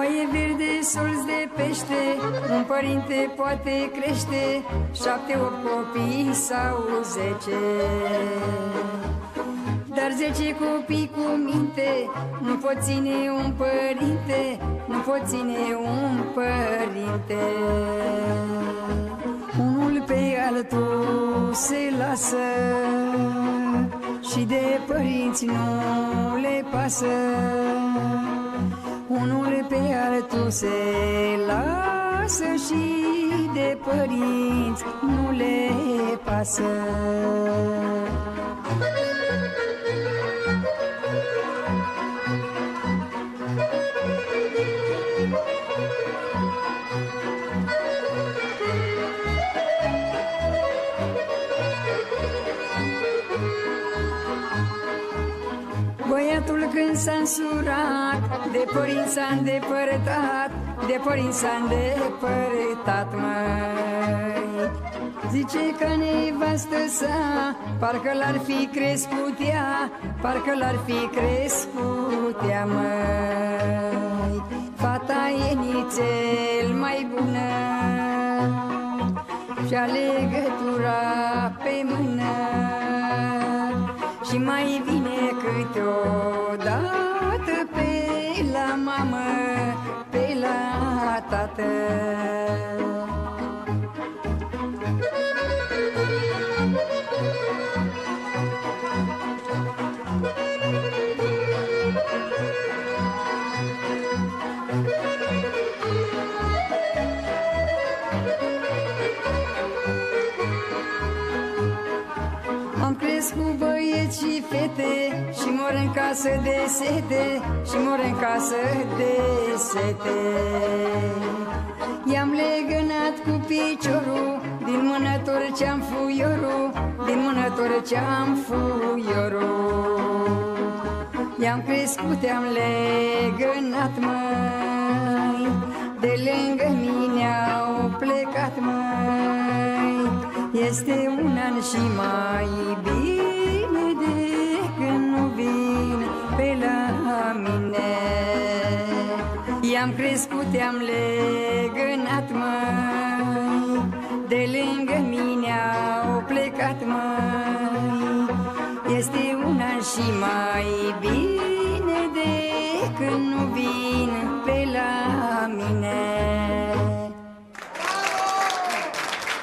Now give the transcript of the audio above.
Oaie verde, sulți de pește, un părinte poate crește 7-8 copii sau 10. Dar 10 copii cu minte nu pot ține un părinte, nu pot ține un părinte. Unul pe altul se lasă și de părinți nu le pasă. Unul pe altul se lasă și de părinți nu le pasă. Băiatul când s-a însurat, de părinți s-a îndepărtat, de părinți s-a îndepărtat, măi. Zice că nevastă sa, parcă l-ar fi crescut ea, parcă l-ar fi crescut ea, măi. Fata e nițel mai bună și-a legătura pe mână și mai vine câteodată pe la mamă, pe la tată. Am crescut băieți și fete și mor în casă de sete, și mor în casă de sete. I-am legănat cu piciorul din mână torceam fuiorul, din mână torceam fuiorul. I-am crescut, i-am legănat, măi, de lângă mine au plecat, măi. Este un an și mai bine de când nu vin pe la mine. I-am crescut, i-am legănat, măi, de lângă mine au plecat, măi. Este un an și mai bine de când nu vin pe la mine.